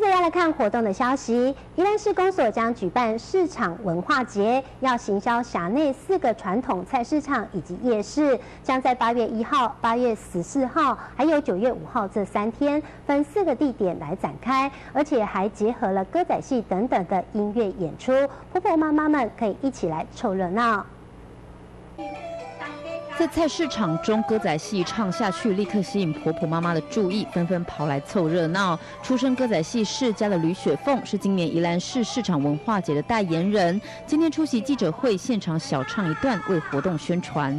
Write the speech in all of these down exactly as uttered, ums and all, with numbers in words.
着要来看活动的消息，宜兰市公所将举办市场文化节，要行销辖内四个传统菜市场以及夜市，将在八月一号、八月十四号还有九月五号这三天，分四个地点来展开，而且还结合了歌仔戏等等的音乐演出，婆婆妈妈们可以一起来凑热闹。 在菜市场中，歌仔戏唱下去，立刻吸引婆婆妈妈的注意，纷纷跑来凑热闹。出身歌仔戏世家的吕雪凤是今年宜兰市市场文化节的代言人，今天出席记者会，现场小唱一段，为活动宣传。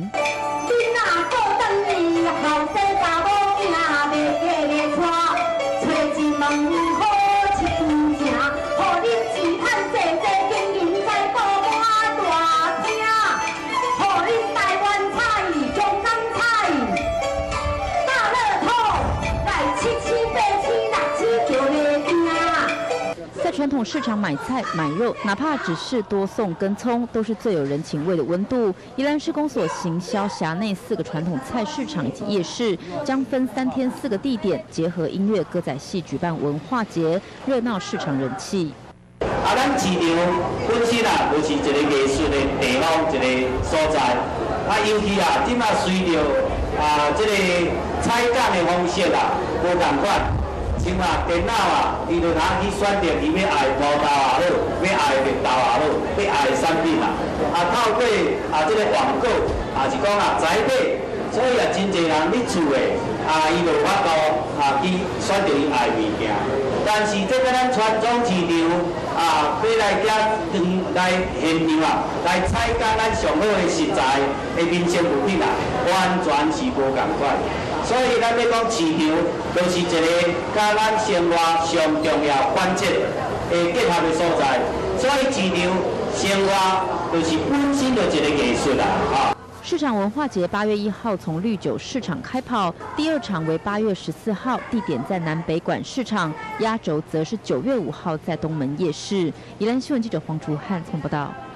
传统市场买菜买肉，哪怕只是多送根葱，都是最有人情味的温度。宜兰市公所行销辖内四个传统菜市场以及夜市，将分三天四个地点，结合音乐、歌仔戏举办文化节，热闹市场人气。 啊，咱市场本身啊，就是一个艺术的地方，一个所在。啊，尤其啊，即马随着啊，这个采购的方式啊，无同款。 像啊，电脑啊，伊就通去选择伊要爱的毛豆也好，要爱的豆也好，要爱的产品啊。啊，透过啊这个广告，啊是讲啊在买，所以啊真侪人伫厝诶，啊伊就有法度啊去选择伊爱的物件。但是这个咱传统市场啊，要来遐当来现场啊，来采购咱上好的食材的民生物品啊，完全是无共款。 所以咱要讲市场，就是一个甲咱生活上重要关键的结合的所在。所以市场生活就是本身就一个艺术啦，啊。 市场文化节八月一号从绿酒市场开跑，第二场为八月十四号，地点在南北馆市场，压轴则是九月五号在东门夜市。宜兰新闻记者黄竹汉从报道。